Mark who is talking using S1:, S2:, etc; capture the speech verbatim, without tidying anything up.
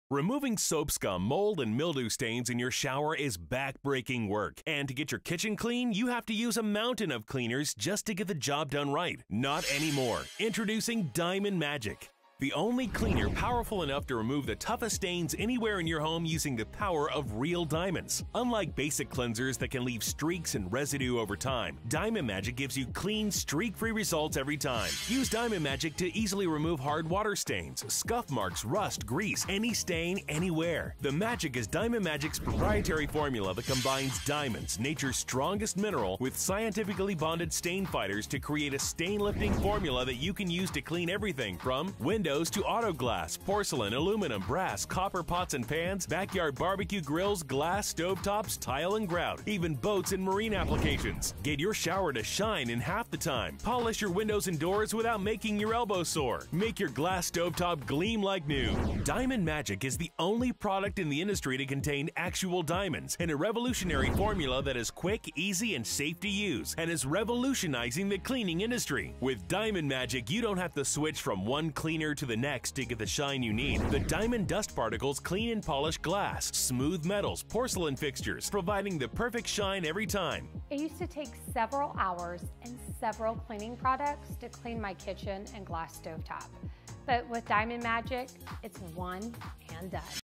S1: Removing soap scum, mold, and mildew stains in your shower is back-breaking work. And to get your kitchen clean, you have to use a mountain of cleaners just to get the job done right. Not anymore. Introducing Diamond Magic, the only cleaner powerful enough to remove the toughest stains anywhere in your home using the power of real diamonds. Unlike basic cleansers that can leave streaks and residue over time, Diamond Magic gives you clean, streak-free results every time. Use Diamond Magic to easily remove hard water stains, scuff marks, rust, grease, any stain, anywhere. The magic is Diamond Magic's proprietary formula that combines diamonds, nature's strongest mineral, with scientifically bonded stain fighters to create a stain-lifting formula that you can use to clean everything from windows to auto glass, porcelain, aluminum, brass, copper pots and pans, backyard barbecue grills, glass, stovetops, tile and grout, even boats and marine applications. Get your shower to shine in half the time. Polish your windows and doors without making your elbow sore. Make your glass stovetop gleam like new. Diamond Magic is the only product in the industry to contain actual diamonds in a revolutionary formula that is quick, easy, and safe to use, and is revolutionizing the cleaning industry. With Diamond Magic, you don't have to switch from one cleaner to the next to get the shine you need. The diamond dust particles clean and polish glass, smooth metals, porcelain fixtures, providing the perfect shine every time.
S2: It used to take several hours and several cleaning products to clean my kitchen and glass stovetop. But with Diamond Magic, it's one and done.